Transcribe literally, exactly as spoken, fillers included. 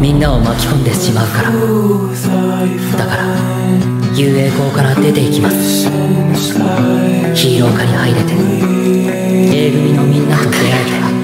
みんなを巻き込んでしまうから。だから雄英校から出ていきます。ヒーロー科に入れて A 組のみんなと出会えて